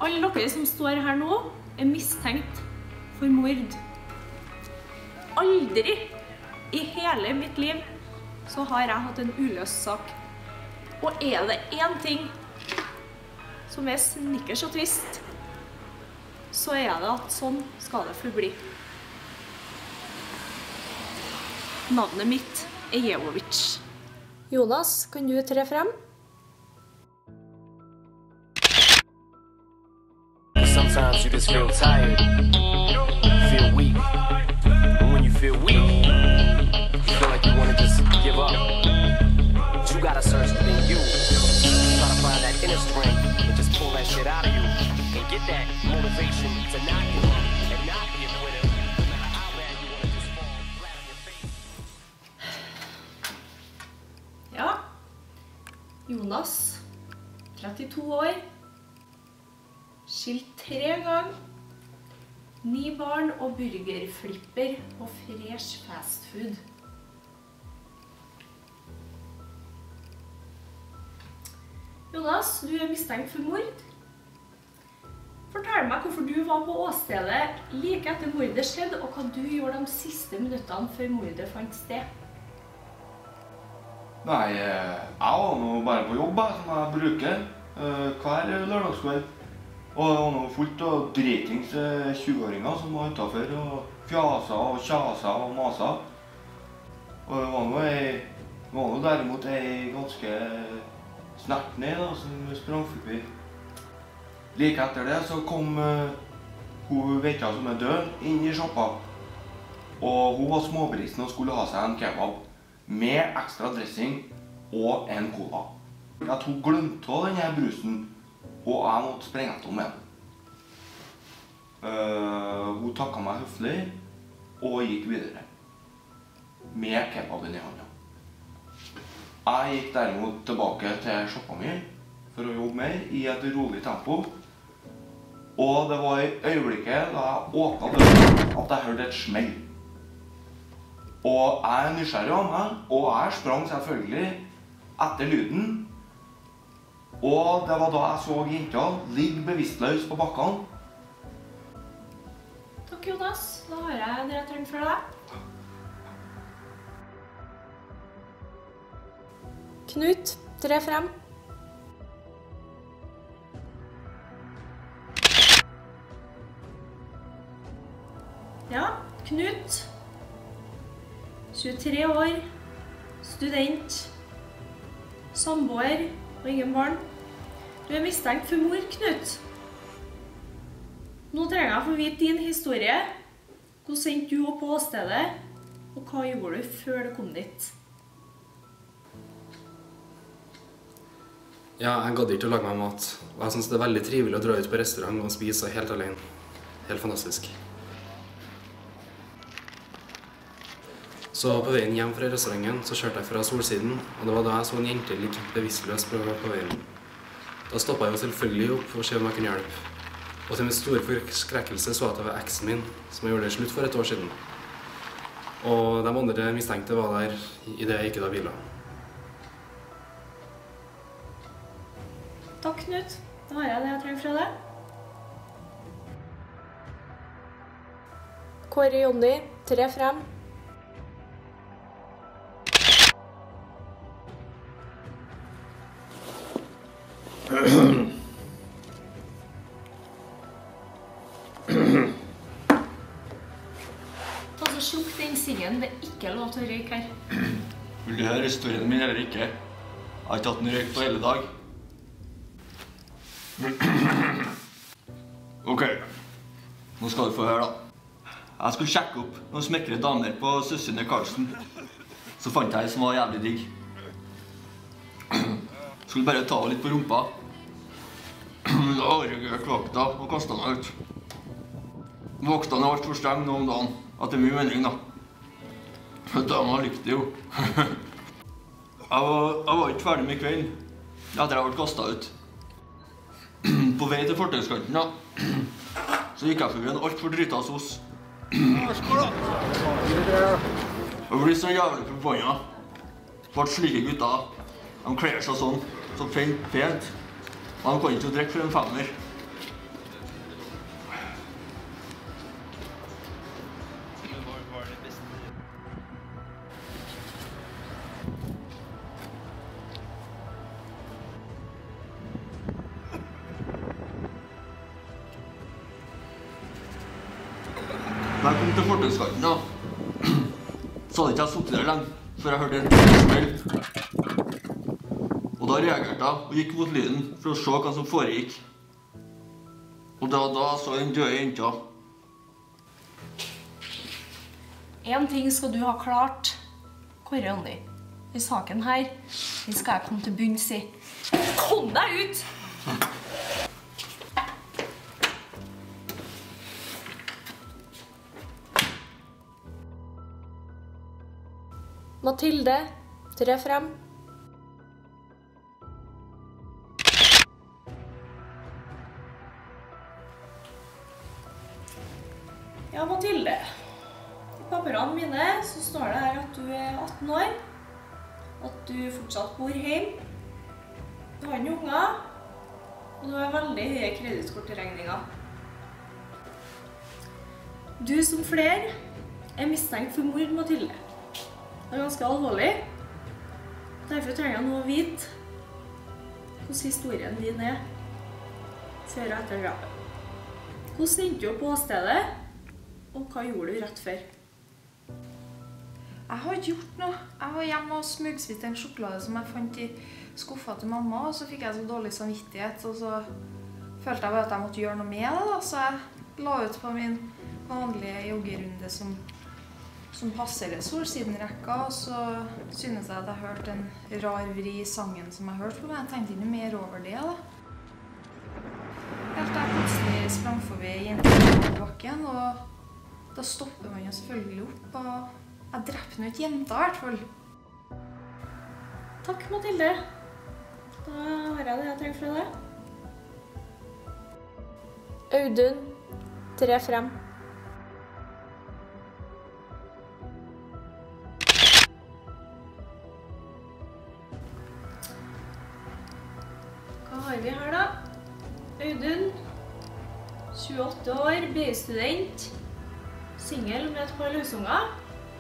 Alle dere som står her nå mistenkt for mord. Aldri i hele mitt liv så har jeg hatt en uløst sak. Og det en ting som snickers og twist, så det at sånn skal det forbli. Navnet mitt Jevovic. Jonas, kan du tre frem? Sometimes you just feel tired, feel weak, and when you feel weak, you feel like you want to just give up. But you gotta search within you, try to find that inner strength, and just pull that shit out of you, and get that motivation to not give up, and not be a quitter, no matter how bad you want to just fall flat on your face. Ja, Jonas, 32 år. Skilt 3 ganger, 9 barn og burgerflipper og fresh fastfood. Jonas, du mistenkt for mord. Fortell meg hvorfor du var på åstedet like etter mordet skjedde, og hva du gjorde de siste minuttene før mordet fant sted. Nei, jeg var nå bare på jobb, som jeg bruker hver lørdagskveld. Og det var noe fullt av dritings 20-åringer som var utenfor og fjasa og kjasa og masa. Og det var noe derimot ei ganske snert ned da, som sprang forbi. Like etter det så kom hun vekka som død inn i shoppa. Og hun var småbrisen og skulle ha seg en kebab med ekstra dressing og en cola. Jeg tok glemt av denne brusen. Og jeg måtte sprenge etter om igjen. Hun takket meg høflig og gikk videre. Med kebaben i hånda. Jeg gikk derimot tilbake til shoppa mi for å jobbe mer i et rolig tempo. Og det var i øyeblikket da jeg åpnet døren at jeg hørte et smell. Og jeg nysgjerrig av meg, og jeg sprang selvfølgelig etter lyden. Og det var da jeg så jenta ligge bevisstløs på bakken. Takk, Jonas. Da har jeg det jeg trenger fra deg. Knut, tre frem. Ja, Knut. 23 år, student, samboer og ingen barn. Du mistenkt for mord, Knut. Nå trenger jeg å få vite din historie. Hvordan sendte du opp på åstedet, og hva gjorde du før du kom dit? Ja, jeg gadd ikke å lage meg mat, og jeg synes det veldig trivelig å dra ut på restaurant og spise helt alene. Helt fantastisk. Så på veien hjem fra restauranten så kjørte jeg fra Solsiden, og det var da jeg så en jente ligge bevisstløs på veien. Da stoppet jeg jo selvfølgelig opp for å se om jeg kunne hjelpe. Og til min store forskrekkelse så at det var eksen min som jeg gjorde det slutt for et år siden. Og de andre mistenkte var der i det jeg gikk ut av bilen. Takk, Knut. Da har jeg det jeg trenger fra deg. Kåre Jonny, tre frem. Ta så slukk den siggen, det ikke lov til å røyke her. Vil du høre historien min eller ikke? Jeg har ikke hatt en røyk på hele dag. Ok, nå skal du få høre da. Jeg skulle sjekke opp noen smekre damer på Søssene Karlsen. Så fant jeg en som var jævlig digg. Skulle bare ta litt på rumpa. Da overreagerte vakta og kastet meg ut. Vaktene er alt for streng nå om dagen, at det er mye mening da. Dama likte jo. Jeg var ikke ferdig med kvelden, etter jeg ble kastet ut. På vei til fortøyskanten da, så gikk jeg forbi en alt for drita sos. Jeg blir så jævlig forbannet. Bare slike gutter, de kler seg sånn, så pent. Man kan ikke drikke for en femmer. Da jeg kom til fortauskanten da, så hadde ikke jeg suttet der lenge, før jeg hørte en smell. Og da reagerte jeg og gikk mot lyden for å se hva som foregikk. Og da så jeg den døde jenta. En ting skal du ha klart, Kåre Jonny. I saken her, den skal jeg komme til bunns i. Kom deg ut! Mathilde, tre frem. Ja, Mathilde. I papirene mine så står det her at du er 18 år, at du fortsatt bor hjemme, du har en unger, og du har veldig høye kredittkortregninger. Du som flere er mistenkt for mord, Mathilde. Det er ganske alvorlig. Derfor trenger jeg nå å vite hvordan historien din er før og etter drapet. Hvordan endte du opp på åstedet, og hva gjorde du rett før? Jeg har ikke gjort noe. Jeg var hjemme og smugsviste en sjokolade som jeg fant i skuffa til mamma, og så fikk jeg så dårlig samvittighet, og så følte jeg bare at jeg måtte gjøre noe med det da, så jeg la ut på min vanlige joggerunde som passerer Solsiden-rekka, og så synes jeg at jeg hørte en rar vri i sangen som jeg hørte på, men jeg tenkte ikke mer over det da. Helt da jeg plutselig sprang forbi jenten på bakken, og da stopper man jo selvfølgelig opp, og jeg drepte nå ikke jenta i hvert fall. Takk, Mathilde. Da har jeg det jeg trenger fra deg. Audun, tre frem. Hva har vi her da? Audun, 28 år, BI-student, singel med et par løsunger.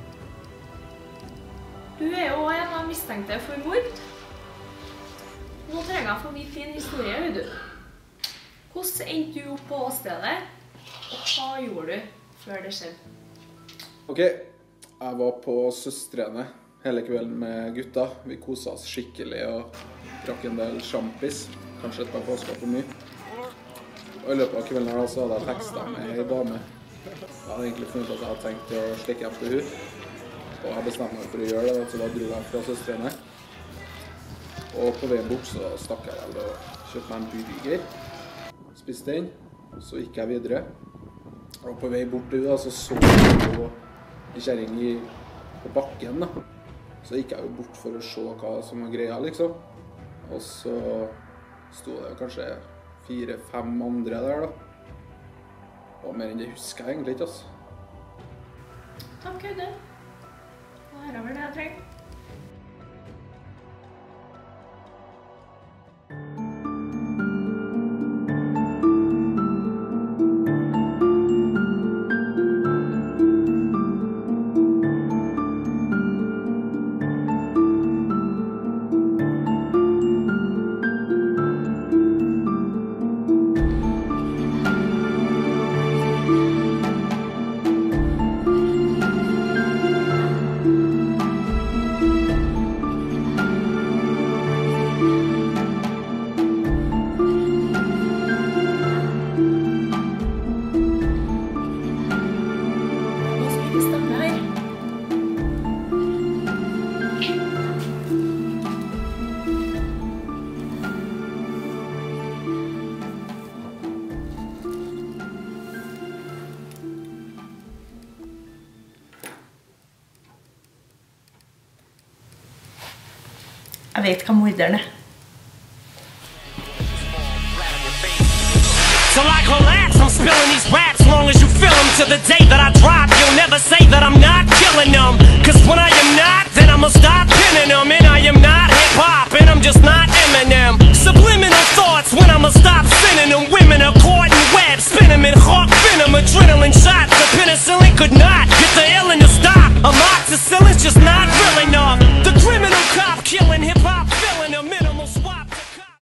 Du er jo en av mistenkte for mord. Nå trenger jeg å få vite din historie, Audun. Hvordan endte du opp på åstedet, og hva gjorde du før det skjedde? Ok, jeg var på søstrene hele kvelden med gutta. Vi koset oss skikkelig og drakk en del sjampis, kanskje et par flasker for mye. Og i løpet av kvelden her så hadde jeg tekstet med en dame. Jeg hadde egentlig funnet at jeg hadde tenkt å stikke efter henne. Og jeg bestemte meg for å gjøre det, så da dro jeg fra søstrene. Og på veien bort så stakk jeg vel og kjøpte meg en burger. Spiste den, og så gikk jeg videre. Og på vei bort da, så jeg på en kjerring på bakken da. Så gikk jeg jo bort for å se hva som var greia, liksom. Og så sto det kanskje 4-5 andre der da. Og mer enn det husker jeg egentlig ikke, altså. Takk, Audun. Her over det jeg trenger. Jeg vet hva morderen er. Till I collapse, I'm spilling these raps long as you feel them to the day that